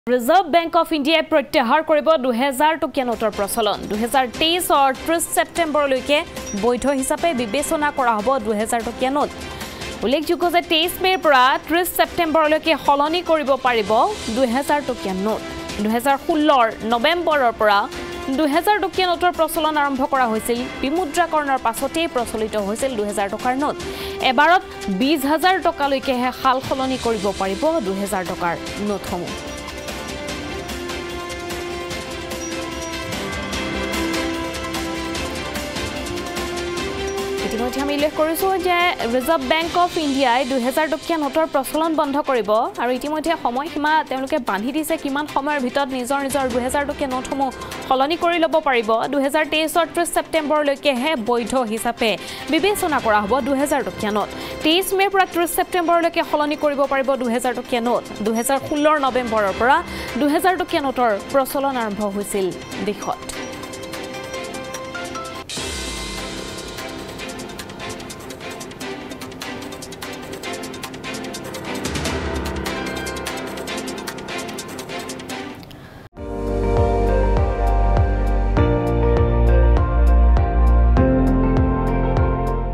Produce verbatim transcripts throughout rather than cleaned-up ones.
Reserve Bank of India প্ৰত্যাহাৰ কৰিব দুহেজাৰ টকীয়া নোটৰ প্ৰচলন দুহেজাৰ তেইছ অৰ ত্ৰিছ ছেপ্টেম্বৰ লৈকে বৈধ হিচাপে বিবেচনা কৰা হ'ব দুহেজাৰ টকীয়া নোট উল্লেখযোগ্য যে তেইছ মেৰ পৰা ত্ৰিছ ছেপ্টেম্বৰ লৈকে হলনি কৰিব পাৰিব দুহেজাৰ টকীয়া নোট দুহেজাৰ ষোল্লৰ নৱেম্বৰৰ পৰা দুহেজাৰ টকীয়া নোটৰ প্ৰচলন আৰম্ভ কৰা হৈছিল বিমুদ্ৰাকৰণৰ পাছতেই প্ৰচলিত হৈছিল দুহেজাৰ টকাৰ নোট এবাৰত বিশ হাজাৰ টকালৈকে হাল হলনি কৰিব পাৰিব দুহেজাৰ টকাৰ নোটসমূহ ইতিমধ্যে আমি উল্লেখ কৰিছোঁ যে ৰিজাৰ্ভ বেংক অফ ইণ্ডিয়াই দুহেজাৰ টকীয়া নোটৰ প্ৰচলন বন্ধ কৰিব আৰু ইতিমধ্যে সময়সীমা তেওঁলোকে বান্ধি দিছে কিমান সময়ৰ ভিতৰত নিজৰ নিজৰ দুহেজাৰ টকীয়া নোটসমূহ সলনি কৰি ল'ব পাৰিব দুহেজাৰ তেইছৰ ত্ৰিছ ছেপ্টেম্বৰলৈকেহে বৈধ হিচাপে বিবেচনা কৰা হ'ব দুহেজাৰ টকীয়া নোট তেইছ মেৰ পৰা ত্ৰিছ ছেপ্টেম্বৰলৈকে সলনি কৰিব পাৰিব দুহেজাৰ টকীয়া নোট দুহেজাৰ ষোল্লৰ নৱেম্বৰৰ পৰা দুহেজাৰ টকীয়া নোটৰ প্ৰচলন আৰম্ভ হৈছিল দেশত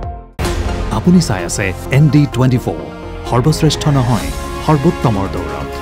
আপুনি চাই আছে এন ডি টুৱেণ্টি ফ'ৰ সৰ্বশ্ৰেষ্ঠ নহয় সৰ্বোত্তমৰ দৌৰত